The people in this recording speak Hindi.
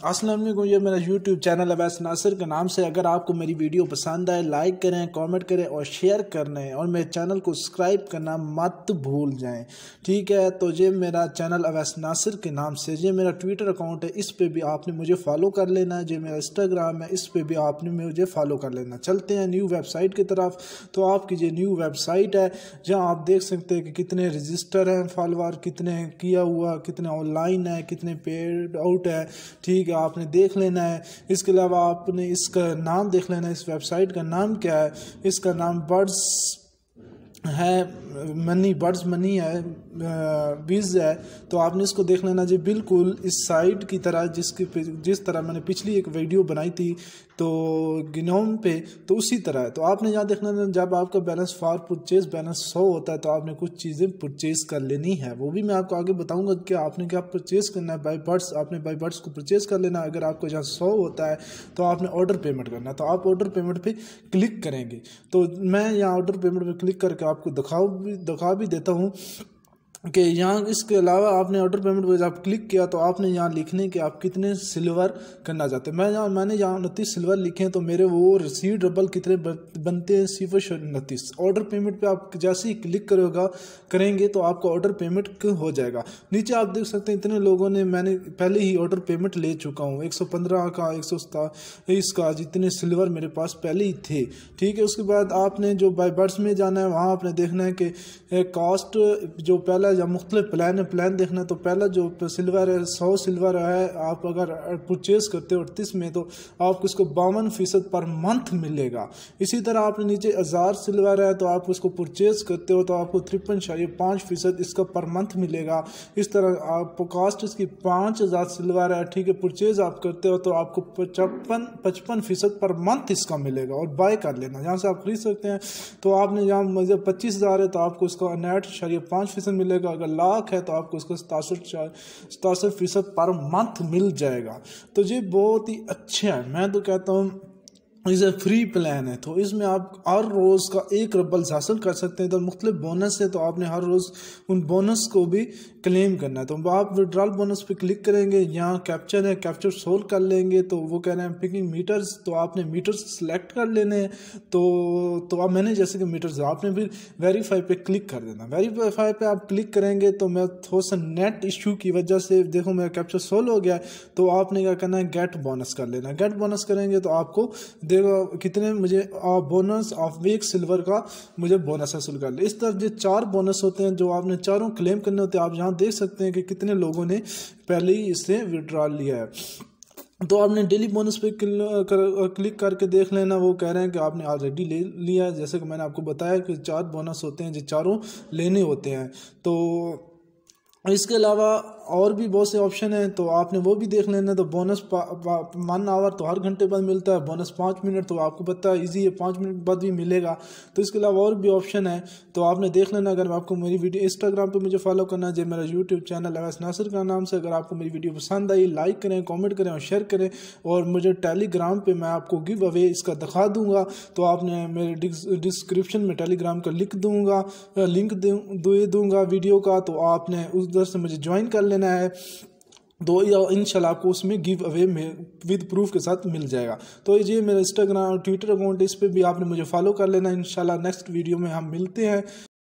अस्सलाम वालेकुम, ये मेरा यूट्यूब चैनल अवैस नासिर के नाम से। अगर आपको मेरी वीडियो पसंद आए लाइक करें, कमेंट करें और शेयर करना है और मेरे चैनल को सब्सक्राइब करना मत भूल जाएं, ठीक है। तो ये मेरा चैनल अवैस नासिर के नाम से, ये मेरा ट्विटर अकाउंट है, इस पे भी आपने मुझे फॉलो कर लेना है। ये मेरा इंस्टाग्राम है, इस पे भी आपने मुझे फॉलो कर लेना। चलते हैं न्यू वेबसाइट की तरफ। तो आपकी ये न्यू वेबसाइट है जहाँ आप देख सकते हैं कि कितने रजिस्टर हैं फॉलोअर, कितने किया हुआ, कितने ऑनलाइन है, कितने पेड आउट है, ठीक है, आपने देख लेना है। इसके अलावा आपने इसका नाम देख लेना है, इस वेबसाइट का नाम क्या है। इसका नाम बर्ड्स मनी है, बीज है। तो आपने इसको देख लेना जी, बिल्कुल इस साइट की तरह जिस तरह मैंने पिछली एक वीडियो बनाई थी तो गिनोम पे, तो उसी तरह है। तो आपने यहाँ देखना है, जब आपका बैलेंस फॉर परचेज बैलेंस 100 होता है तो आपने कुछ चीज़ें परचेज कर लेनी है। वो भी मैं आपको आगे बताऊंगा कि आपने क्या परचेज करना है। बाई बर्ड्स, आपने बाई बर्ड्स को परचेज कर लेना। अगर आपको जहाँ 100 होता है तो आपने ऑर्डर पेमेंट करना है। तो आप ऑर्डर पेमेंट पे क्लिक करेंगे। तो मैं यहाँ ऑर्डर पेमेंट पे क्लिक करके आपको दिखा भी देता हूँ कि यहाँ इसके अलावा आपने ऑर्डर पेमेंट पर जब क्लिक किया तो आपने यहाँ लिखने के आप कितने सिल्वर करना चाहते हैं। मैंने यहाँ 29 सिल्वर लिखे हैं, तो मेरे वो रिसीवेबल कितने बनते हैं, 29। ऑर्डर पेमेंट पे आप जैसे ही क्लिक करेंगे तो आपका ऑर्डर पेमेंट हो जाएगा। नीचे आप देख सकते हैं इतने लोगों ने, मैंने पहले ही ऑर्डर पेमेंट ले चुका हूँ। 115 का, 127 का, जितने सिल्वर मेरे पास पहले ही थे, ठीक है। उसके बाद आपने जो बाई बर्ड्स में जाना है, वहाँ आपने देखना है कि कॉस्ट जो पहला या मुख्तलिफ प्लान देखना है। तो पहला जो सिल्वर है, 100 सिल्वर है, आप अगर परचेज करते हो 38 में तो आपको इसको 52% पर मंथ मिलेगा। इसी तरह आपने नीचे 1000 सिल्वर है तो आप उसको परचेज करते हो तो आपको 53.5% इसका पर मंथ मिलेगा। इस तरह आप कॉस्ट इसकी 5000 सिल्वर है, ठीक है, परचेज आप करते हो तो आपको 55% पर मंथ इसका मिलेगा और बाय कर लेना, यहाँ से आप खरीद सकते हैं। तो आपने यहाँ मुझे 25,000 है तो आपको इसका नेट 5% मिलेगा। अगर लाख है तो आपको इसका 67% पर मंथ मिल जाएगा। तो ये बहुत ही अच्छा है, मैं तो कहता हूँ इसे फ्री प्लान है। तो इसमें आप हर रोज़ का 1 रबल हासिल कर सकते हैं। तो मुख्तलिफ बोनस है तो आपने हर रोज़ उन बोनस को भी क्लेम करना है। तो आप विड्रॉल बोनस पे क्लिक करेंगे, यहाँ कैप्चर है, कैप्चर सोल्व कर लेंगे। तो वो कह रहे हैं पिकिंग मीटर्स, तो आपने मीटर्स सेलेक्ट कर लेने हैं। तो अब मैंने जैसे कि मीटर्स, आपने फिर वेरीफाई पे क्लिक कर देना। वेरीफाई पे आप क्लिक करेंगे तो मैं थोड़ा सा नेट इशू की वजह से देखो मेरा कैप्चर सोल्व हो गया है। तो आपने क्या करना है, गेट बोनस कर लेना। गेट बोनस करेंगे तो आपको कितने मुझे बोनस ऑफ वीक सिल्वर का मुझे बोनस हासिल कर ले। इस तरह जो 4 बोनस होते हैं जो आपने चारों क्लेम करने होते हैं। आप यहाँ देख सकते हैं कि कितने लोगों ने पहले ही इससे विड्रॉल लिया है। तो आपने डेली बोनस पे क्लिक करके देख लेना। वो कह रहे हैं कि आपने ऑलरेडी ले लिया है। जैसे कि मैंने आपको बताया कि 4 बोनस होते हैं जो चारों लेने होते हैं। तो इसके अलावा और भी बहुत से ऑप्शन हैं तो आपने वो भी देख लेना। तो बोनस 1 आवर तो हर घंटे बाद मिलता है, बोनस 5 मिनट तो आपको पता है ईजी है, 5 मिनट बाद भी मिलेगा। तो इसके अलावा और भी ऑप्शन है तो आपने देख लेना। अगर आपको मेरी वीडियो इंस्टाग्राम पे मुझे फॉलो करना है, जो मेरा यूट्यूब चैनल अवैस नासिर का नाम से। अगर आपको मेरी वीडियो पसंद आई लाइक करें, कॉमेंट करें और शेयर करें। और मुझे टेलीग्राम पर मैं आपको गिव अवे इसका दिखा दूँगा। तो आपने मेरे डिस्क्रिप्शन में टेलीग्राम का लिंक दे दूँगा वीडियो का। तो आपने उधर से मुझे ज्वाइन कर लेना है। तो इंशाल्लाह आपको उसमें गिव अवे में विद प्रूफ के साथ मिल जाएगा। तो ये मेरा इंस्टाग्राम और ट्विटर अकाउंट, इस पे भी आपने मुझे फॉलो कर लेना। इंशाल्लाह नेक्स्ट वीडियो में हम मिलते हैं।